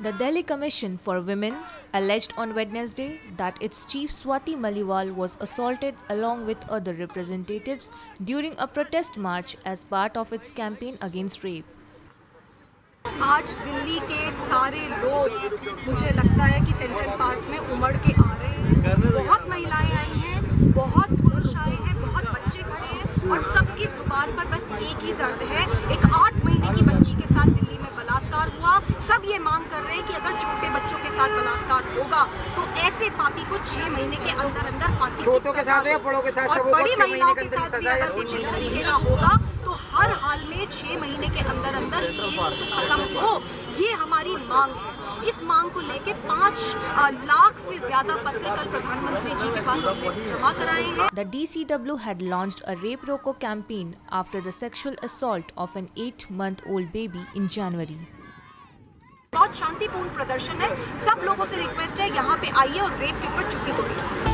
The Delhi Commission for Women alleged on Wednesday that its chief Swati Maliwal was assaulted along with other representatives during a protest march as part of its campaign against rape. आज दिल्ली के सारे लोग मुझे लगता है कि central park में उमड़ के आ रहे हैं। बहुत महिलाएं आई हैं, बहुत पुरुष आए हैं, बहुत बच्चे खड़े हैं और सबकी जुबान पर बस एक ही दर्द है। एक 8 महीने की बच्ची के साथ दिल्ली में बलात्कार हुआ। सब ये मांग कर रहे हैं कि अगर छोटे बच्चों के साथ बलात्कार होगा तो ऐसे पापी को 6 महीने के अंदर अंदर फांसी छोटों के साथ या बड़ों के साथ, और बड़ी महिलाओं के साथ भी अगर कुछ इस तरीके का होगा तो हर हाल में 6 महीने के अंदर अंदर केस खत्म हो, ये हमारी मांग है। इस मांग को लेके 5 लाख से ज्यादा पत्र कल प्रधानमंत्री जी के पास हमने जमा कराए हैं। The DCW had launched a rape Roko campaign after the sexual assault of an 8-month-old baby in January. बहुत शांतिपूर्ण प्रदर्शन है। सब लोगों से रिक्वेस्ट है यहाँ पे आइए और रेप के ऊपर चुप्पी तो